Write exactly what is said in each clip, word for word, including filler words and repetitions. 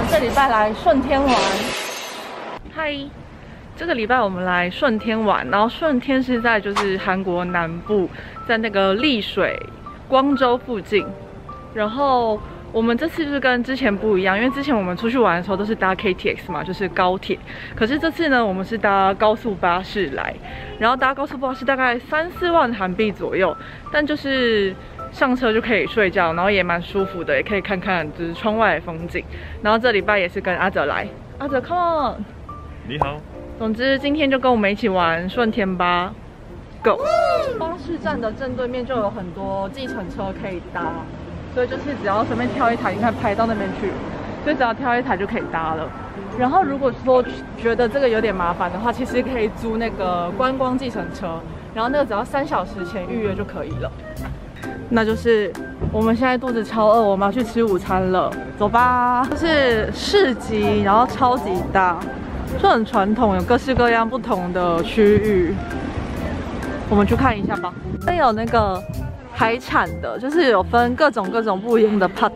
这礼拜来顺天玩。嗨，这个礼拜我们来顺天玩，然后顺天是在就是韩国南部，在那个丽水、光州附近。然后我们这次就是跟之前不一样，因为之前我们出去玩的时候都是搭 K T X 嘛，就是高铁。可是这次呢，我们是搭高速巴士来，然后搭高速巴士大概三四万韩币左右，但就是上车就可以睡觉，然后也蛮舒服的，也可以看看就是窗外的风景。然后这礼拜也是跟阿哲来，阿哲 come on， 你好。 总之今天就跟我们一起玩顺天吧 ，Go！ 巴士站的正对面就有很多计程车可以搭。所以就是只要随便挑一台，你看排到那边去，所以只要挑一台就可以搭了。然后如果说觉得这个有点麻烦的话，其实可以租那个观光计程车，然后那个只要三小时前预约就可以了。那就是我们现在肚子超饿，我们要去吃午餐了，走吧。这是市集，然后超级大，就很传统，有各式各样不同的区域，我们去看一下吧。这有那个海产的，就是有分各种各种不一样的 pot。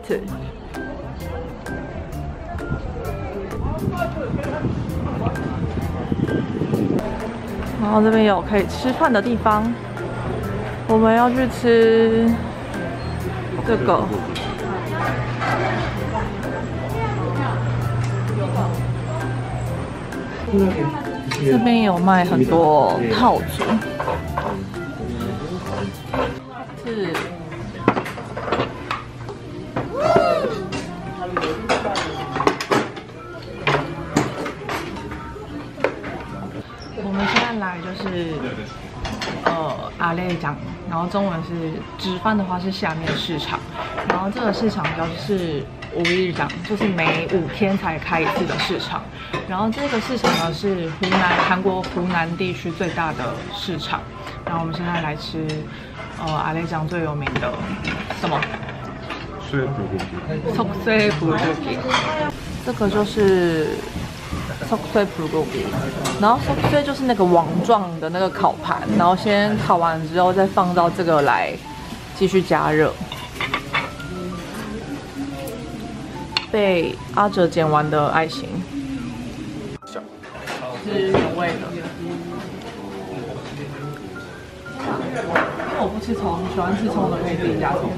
然后这边有可以吃饭的地方，我们要去吃这个。这边有卖很多套组。是，我们现在来就是呃阿内江，然后中文是直翻的话是下面市场，然后这个市场就是五日江，就是每五天才开一次的市场。然后这个市场呢是湖南韩国湖南地区最大的市场。然后我们现在来吃。呃，阿内江最有名的什么？ 쇠불고기。 속쇠불고기。这个就是속쇠불고기，然后속쇠就是那个网状的那个烤盘，然后先烤完之后再放到这个来继续加热。被阿哲剪完的爱心，是原味的。我不吃葱，喜欢吃葱的可以自己加葱。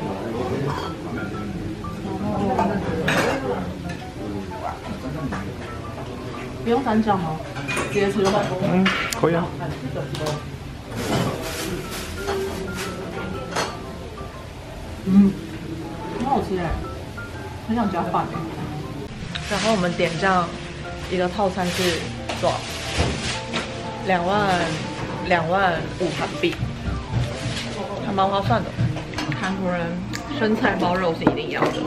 不用蘸酱吗？直接吃就好。 嗯，可以啊。 嗯，很好吃哎，很想加饭。然后我们点这样一个套餐是多少？两万两万五韩币。还蛮划算的，韩国人生菜包肉是一定要的。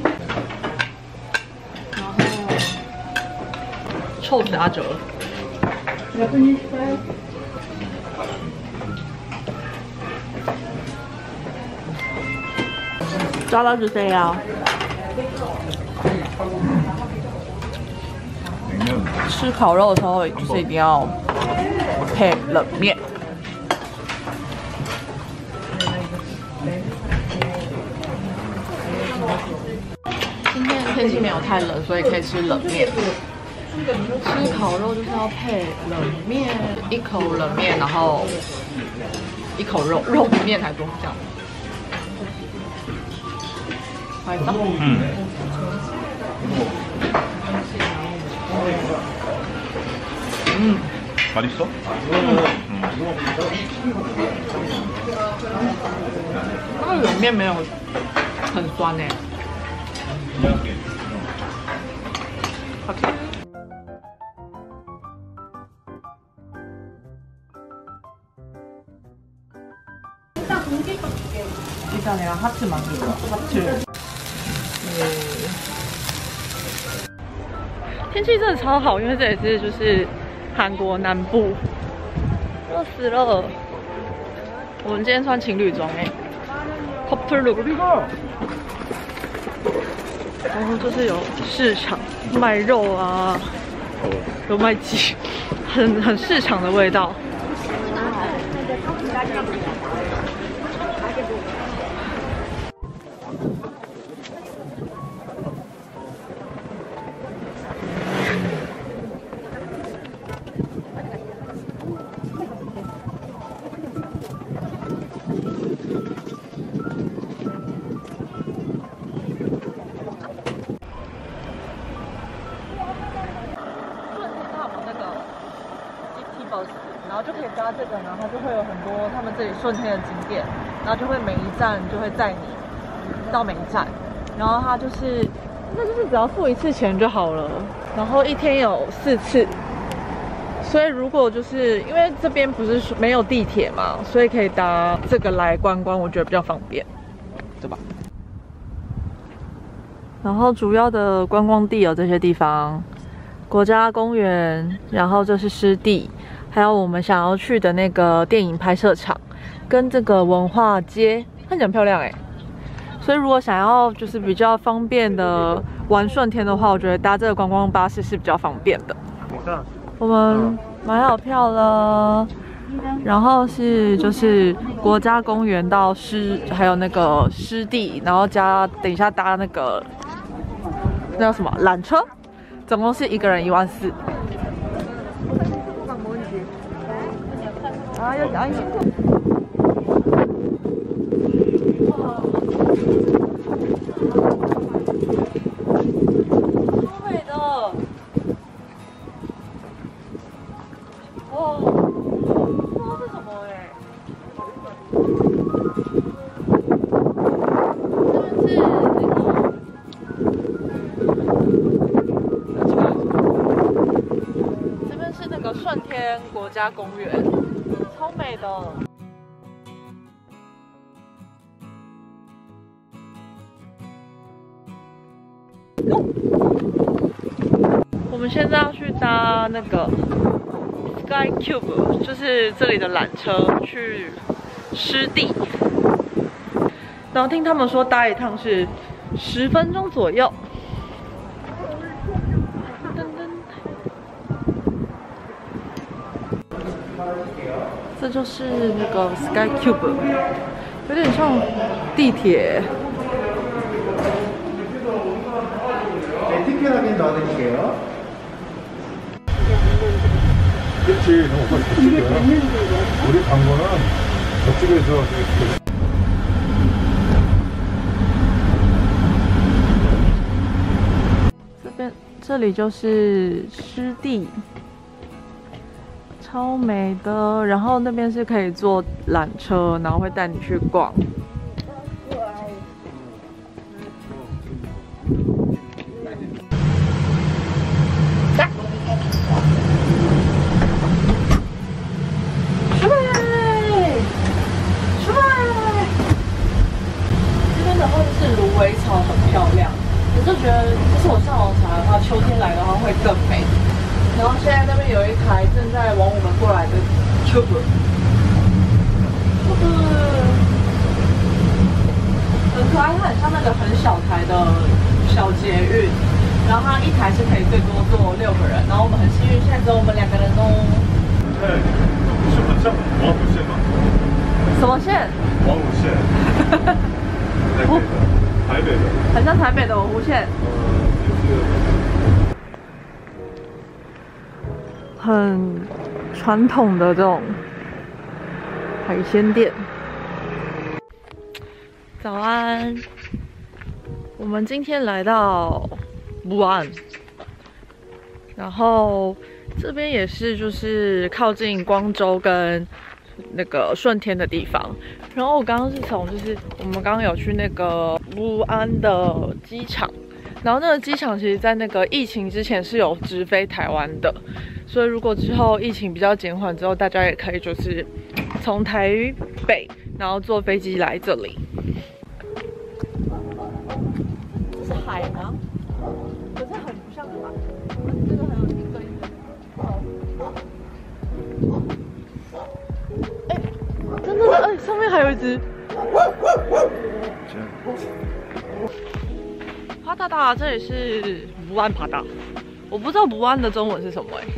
然后臭死阿哲。抓到是谁呀？吃烤肉的时候就是一定要配冷面。今天天气没有太冷，所以可以吃冷面。吃烤肉就是要配冷面，一口冷面，然后一口肉，肉比面还多，这样。맛있어？嗯。嗯。 맛있어？ 嗯。那个冷面没有很酸哎。好吃。일단이랑 하트 만들어. 하트. 天气真的超好，因为这也是就是韩国南部，热死了。我们今天穿情侣装哎 ，couple look。然后就是有市场卖肉啊，有卖鸡，很很市场的味道。 就会有很多他们这里顺天的景点，然后就会每一站就会载你到每一站，然后它就是那就是只要付一次钱就好了，然后一天有四次。所以如果就是因为这边不是没有地铁嘛，所以可以搭这个来观光，我觉得比较方便，对吧？然后主要的观光地有这些地方，国家公园，然后这是湿地，还有我们想要去的那个电影拍摄场，跟这个文化街，看起来很漂亮哎。所以如果想要就是比较方便的玩顺天的话，我觉得搭这个观光巴士是比较方便的。我们买好票了，然后是就是国家公园到湿，还有那个湿地，然后加等一下搭那个那叫什么缆车，总共是一个人一万四。啊，要讲一点。超美的。哇，不知道是什么哎、这边是那个，这边是那个顺天国家公园，超美的。我们现在要去搭那个 Sky Cube， 就是这里的缆车去湿地。然后听他们说搭一趟是十分钟左右。噔噔，这就是那个 Sky Cube， 有点像地鐵。 티켓 확인 넣어드릴게요. 그치, 너무 오빠 저쪽이야. 우리 간 거는 저쪽에서 这边这里就是湿地，超美的。然后那边是可以坐缆车，然后会带你去逛。 草很漂亮，我就觉得，就是我上网查的话，秋天来的话会更美。然后现在那边有一台正在往我们过来的 Cube， 很可爱，它很像那个很小台的小捷运，然后它一台是可以最多坐六个人，然后我们很幸运，现在只有我们两个人哦。 对，是很像王府线吗？ 什么线？ 王府线。台北的。 台北的， 很像台北的文湖线，很传统的这种海鲜店。早安，我们今天来到武安，然后这边也是就是靠近光州跟那个顺天的地方。 然后我刚刚是从就是我们刚刚有去那个武安的机场，然后那个机场其实在那个疫情之前是有直飞台湾的，所以如果之后疫情比较减缓之后，大家也可以就是从台北然后坐飞机来这里。这是海吗？可是很不像海，这个还有一个一个。哎。 真的是，哎，上面还有一只。帕达达，这里是武安帕达，我不知道武安的中文是什么哎。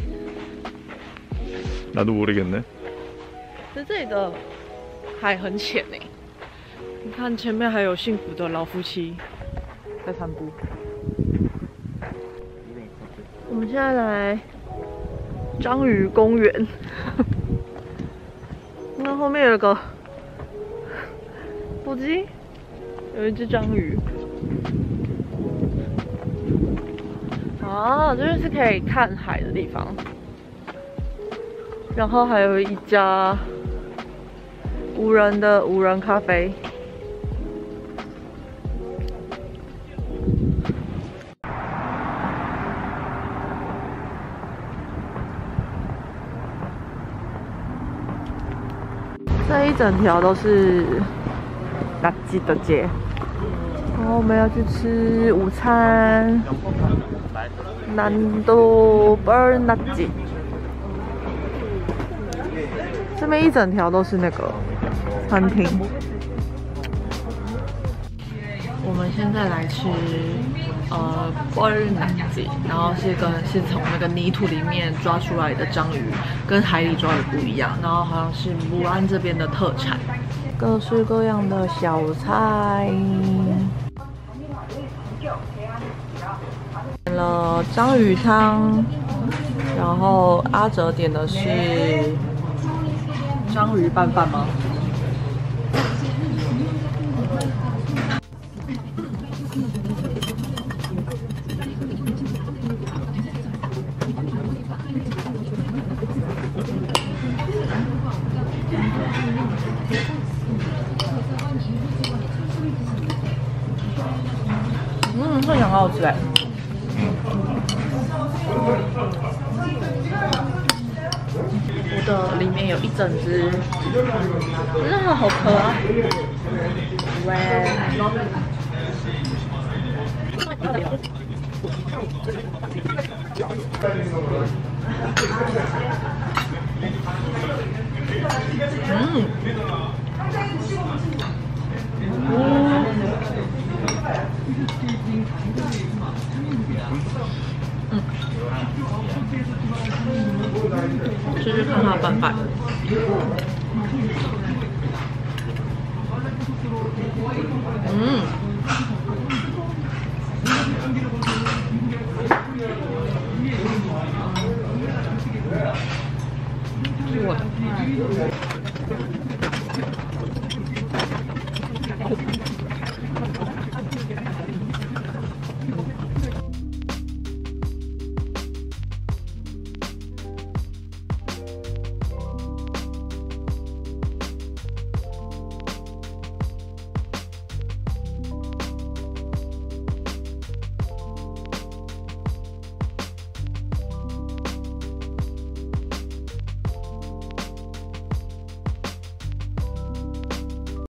나도모르겠네。 可是这里的海很浅哎，你看前面还有幸福的老夫妻在散步。我们现在来章鱼公园。那后面有个火鸡，有一只章鱼。啊，这边是可以看海的地方。然后还有一家无人的无人咖啡。这一整条都是垃圾的街。然后我们要去吃午餐，南都 burn 垃圾。这边一整条都是那个餐厅。我们现在来吃呃 burn 垃圾，然后是跟是从那个泥土里面抓出来的章鱼，跟海里抓的不一样，然后好像是武安这边的特产，各式各样的小菜。点了章鱼汤，然后阿哲点的是章鱼拌饭吗？嗯，这两个好吃哎。我的里面有一整只，真的好可爱。喂。嗯。嗯，试试看它拌饭。嗯。